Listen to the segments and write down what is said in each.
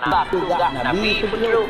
tugas Nabi petunjuk.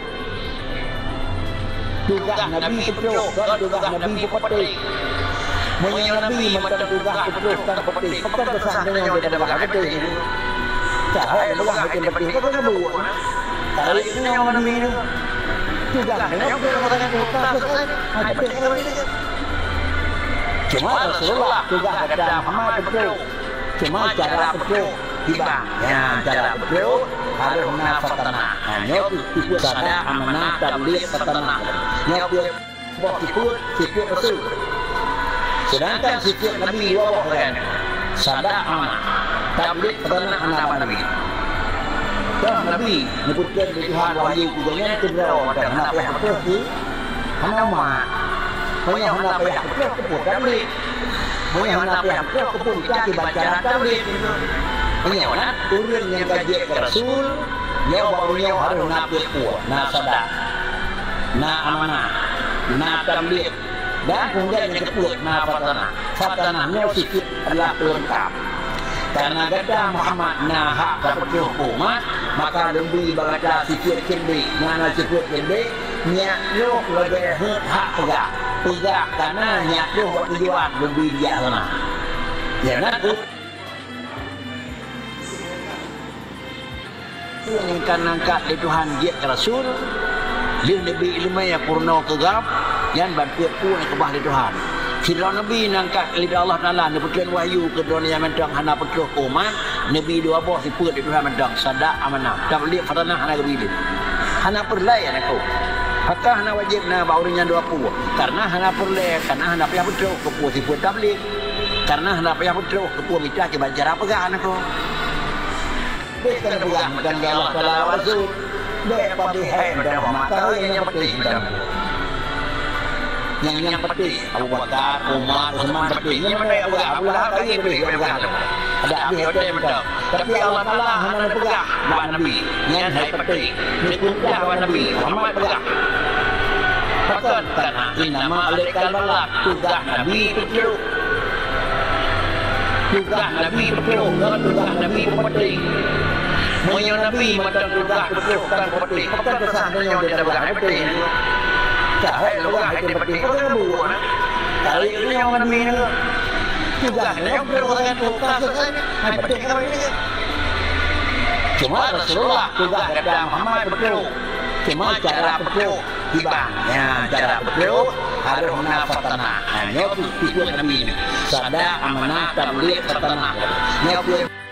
Tugas Nabi petunjuk dan tugas Nabi pepetik. Punya Nabi macam tugas petunjuk dan pepetik. Pekan kesannya yang dia dapat pepetik. Cahaya tugas pepetik itu kan dua. Kalau ini yang Nabi itu tugas yang katakan tugas ada. Cuma Rasulullah tugas ada Muhammad petunjuk. Cuma cara petunjuk tiba. Ya cara petunjuk harus nafatana. Hanya ikut sada amanah tabliq fatana. Nyakut sikut Rasul. Sedangkan sikut Nabi dua kan. Sada amanah tabliq fatana anak Nabi. Dan Nabi menyebutkan di Tuhan wahyu kuganya kedua dan anak yang betul hana ma. Punya anak yang betul keput tabliq. Punya anak yang betul keput caki baca tabliq. Punya anak turun yang gaji ke Rasul. Dia barunya harus nabi kuat, na sadar, na amanah, na tabliq, dan kemudian yang kedua na fatanah. Fatanahnya sikit adalah pelengkap. Karena kata Muhammad na hak dapat hukumat, maka lebih baca sikit cerdik, na sikit cerdik, nyak loh lebih hak pegak, karena nyak loh buat tujuan lebih dia sana. Ya nak. Yang kan angkat di Tuhan dia ke Rasul dia Nabi ilmu yang purna kegap yang bantuan ku yang kebah di Tuhan sila Nabi nangkat lidah Allah Ta'ala ni petuan wahyu ke dunia mentang hana petuh umat Nabi dua boh siput di Tuhan mentang sadak amanah tabliq fatanah hana kebilin hana perlayan aku maka hana wajib na baurinya dua puah karena hana perlayan karena hana payah petuh ke puah siput tabliq karena hana payah petuh ke puah mitah ke banjar apa gak aku bukan pegang dan Allah Taala Rasul dia pada hai dan maka yang penting yang penting Abu Bakar Umar Utsman penting yang mana Abu Lahab lagi pegang ada habis hotel betul tapi Allah Taala hanya pegang buat Nabi yang hai penting ni pun buat Nabi Muhammad pegang bahkan karena nama alaikal balak tugas Nabi petunjuk tugas Nabi petunjuk dan tugas Nabi penting. Punya Nabi macam tugas petunjuk dan pepetik. Pekan kesannya yang dia dapat pepetik. Cahaya tugas yang pepetik itu kan dua. Kalau ini yang Nabi itu tugasnya yang berkaitan tugas kan pepetik kalau ini. Cuma Rasulullah tugas ada Muhammad petunjuk. Cuma cara petunjuk tiba. Ya cara petunjuk harus nafatana. Hanya ikut Nabi. Sada amanah tabliq fatana. Nyakut